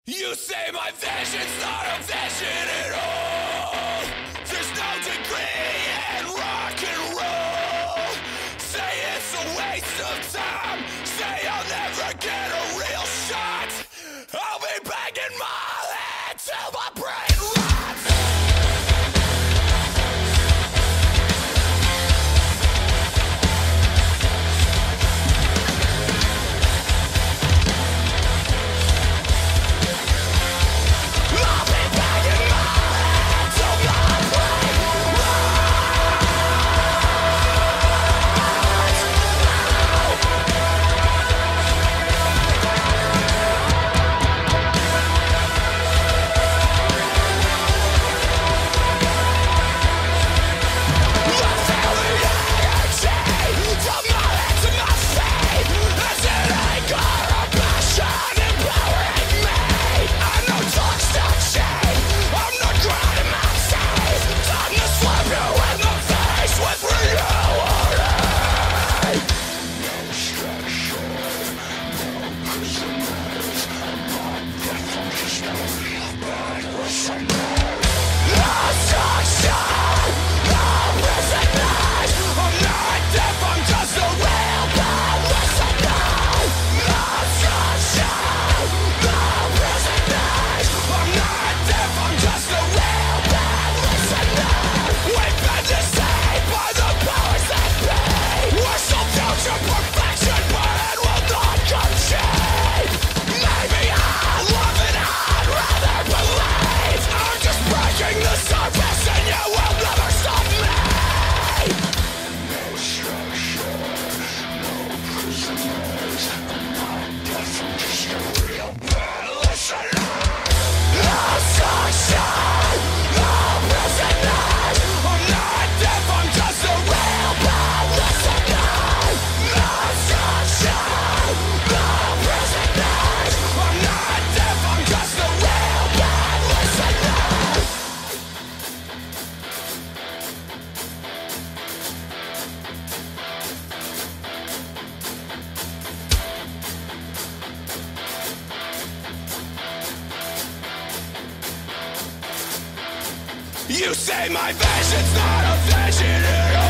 You say my vision's not a vision at all. There's no degree in rock and roll. Say it's a waste of time. Say I'll never get a real shot. I'll be banging my head till my brain rots. You say my vision's not a vision at all.